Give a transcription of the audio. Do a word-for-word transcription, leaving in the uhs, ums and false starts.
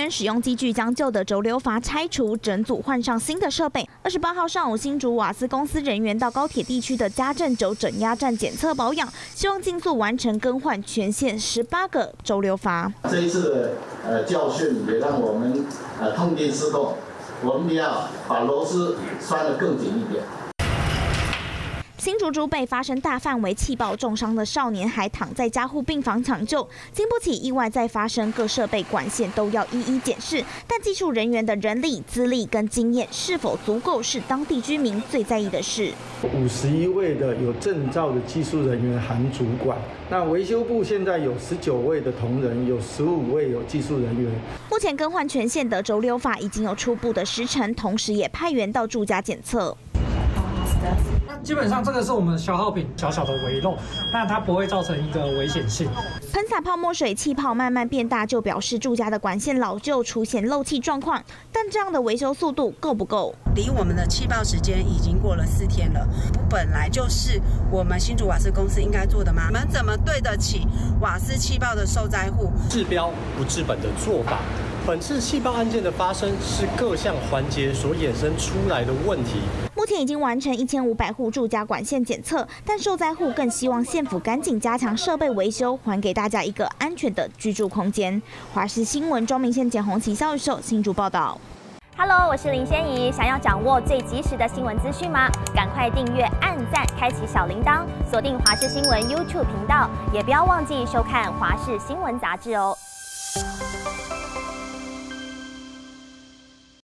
年使用机具将旧的轴流阀拆除，整组换上新的设备。二十八号上午，新竹瓦斯公司人员到高铁地区的嘉正轴整压站检测保养，希望尽速完成更换全线十八个轴流阀。 这一次的呃教训也让我们呃痛定思痛，我们要把螺丝拴得更紧一点。 新竹竹北发生大范围气爆重伤的少年，还躺在加护病房抢救，经不起意外再发生，各设备管线都要一一检视。但技术人员的人力、资历跟经验是否足够，是当地居民最在意的事。 五十一位的有证照的技术人员含主管，那维修部现在有十九位的同仁，有十五位有技术人员。 目前更换全线的轴流阀已经有初步的时程，同时也派员到住家检测。 基本上这个是我们消耗品小小的微漏，那它不会造成一个危险性。 喷洒泡沫水，气泡慢慢变大，就表示住家的管线老旧，出现漏气状况。但这样的维修速度够不够？ 离我们的气爆时间已经过了四天了，不本来就是我们新竹瓦斯公司应该做的吗？我们怎么对得起瓦斯气爆的受灾户？ 治标不治本的做法。 本次气爆案件的发生是各项环节所衍生出来的问题。 目前已经完成一千五百户住家管线检测，但受灾户更希望县府赶紧加强设备维修，还给大家一个安全的居住空间。华视新闻庄明宪、简宏旗、肖宇秀新竹报道。 Hello， 我是林仙怡。想要掌握最及时的新闻资讯吗？赶快订阅、按赞、开启小铃铛，锁定华视新闻 YouTube 频道，也不要忘记收看华视新闻杂志哦。